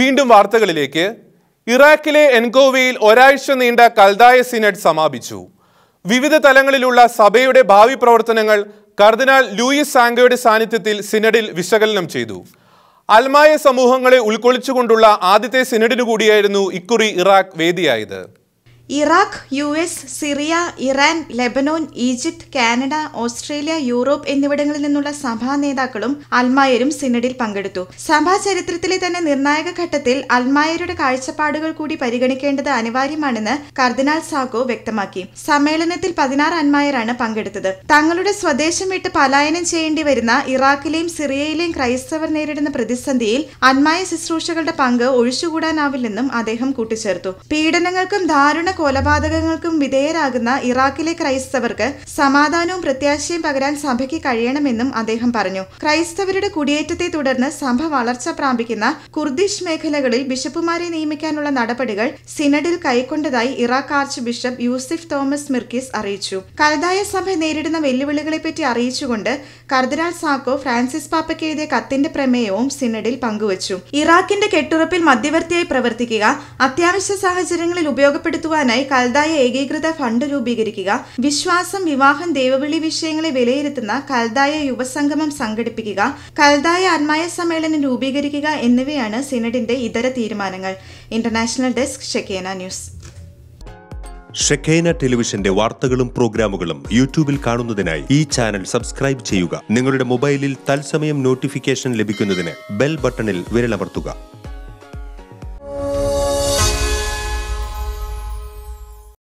വീണ്ടും വാർത്തകളിലേക്ക്. ഇറാഖിലെ എൻകോവയിൽ ഒരാഴ്ച നീണ്ട കൽദായ സിനഡ് സമാപിച്ചു. വിവിധ തലങ്ങളിലുള്ള സഭയുടെ ഭാവി പ്രവർത്തനങ്ങൾ കർദിനാൾ ലൂയിസ് സാങ്കോയുടെ സാന്നിധ്യത്തിൽ സിനഡിൽ വിശകലനം ചെയ്തു. അൽമായ സമൂഹങ്ങളെ ഉൾക്കൊള്ളിച്ചുകൊണ്ടുള്ള ആദ്യത്തെ സിനഡിനു കൂടിയായിരുന്നു ഇക്കുറി ഇറാഖ് വേദിയായത്. Iraq, US, Syria, Iran, Lebanon, Egypt, Canada, Australia, Europe എന്നിവിടങ്ങളിൽ നിന്നുള്ള സഭാ നേതാക്കളും അൽമായരും സിനഡിൽ പങ്കെടുത്തു. സഭാ ചരിത്രത്തിലെ തന്നെ നിർണായക ഘട്ടത്തിൽ അൽമായരുടെ കാഴ്ചപ്പാടുകൾ കൂടി പരിഗണിക്കേണ്ടത് അനിവാര്യമാണെന്ന് കർദിനാൾ സാക്കോ വ്യക്തമാക്കി. സമ്മേളനത്തിൽ 16 അൽമായരാണ് പങ്കെടുത്തത്. തങ്ങളുടെ സ്വദേശം വിട്ട് പലായനം ചെയ്യേണ്ടി വരുന്ന ഇറാഖിലെയും സിറിയയിലെയും ക്രൈസ്തവർ നേരിടുന്ന പ്രതിസന്ധിയിൽ അൽമായ ശുശ്രൂഷകളുടെ പങ്ക് ഒഴിച്ചുകൂടാനാവില്ലെന്നും അദ്ദേഹം കൂട്ടിച്ചേർത്തു. പീഡനങ്ങൾക്കും ദാരുണ കൊലപാതകങ്ങൾക്കും വിധേയരാകുന്ന ഇറാഖിലെ ക്രൈസ്തവർക്ക് സമാധാനവും പ്രത്യാശയും പകരാൻ സഭയ്ക്ക് കഴിയണമെന്നും അദ്ദേഹം പറഞ്ഞു. ക്രൈസ്തവരുടെ കുടിയേറ്റത്തെ തുടർന്ന് സഭ വളർച്ച പ്രാപിക്കുന്ന കുർദിഷ് മേഖലകളിൽ ബിഷപ്പുമാരെ നിയമിക്കാനുള്ള നടപടികൾ സിനഡിൽ കൈക്കൊണ്ടതായി Iraq archbishop Yousif Thomas Mirkis അറിയിച്ചു. കൽദായ സഭ നേരിടുന്ന വെല്ലുവിളികളെപ്പറ്റി അറിയിച്ചുകൊണ്ട് കർദിനാൾ സാക്കോ ഫ്രാൻസിസ് പാപ്പയ്ക്ക് എഴുതിയ കത്തിന്റെ പ്രമേയവും സിനഡിൽ പങ്കുവച്ചു. ഇറാഖിന്റെ കെട്ടുറപ്പിൽ മധ്യവർത്തിയായി പ്രവർത്തിക്കുക, അത്യാവശ്യ സാഹചര്യങ്ങളിൽ ഉപയോഗപ്പെടുത്തുവാൻ കൽദായ ഏകീകൃത ഫണ്ട് രൂപീകരിക്കുക, വിശ്വാസം, വിവാഹം, ദൈവവിളി വിഷയങ്ങളെ വിലയിരുത്തുന്ന കൽദായ യുവസംഗമം സംഘടിപ്പിക്കുക, കൽദായ അൽമായ സമ്മേളനം രൂപീകരിക്കുക എന്നിവയാണ് സിനഡിന്റെ ഇതര തീരുമാനങ്ങൾ. International desk, Shekinah news. Shekinah ടെലിവിഷന്റെ വാർത്തകളും പ്രോഗ്രാമുകളും യൂട്യൂബിൽ കാണുന്നതിനായി ഈ ചാനൽ സബ്സ്ക്രൈബ് ചെയ്യുക. നിങ്ങളുടെ മൊബൈലിൽ തത്സമയം നോട്ടിഫിക്കേഷൻ ലഭിക്കുന്നതിന് ബെൽ ബട്ടണിൽ വിരലമർത്തുക.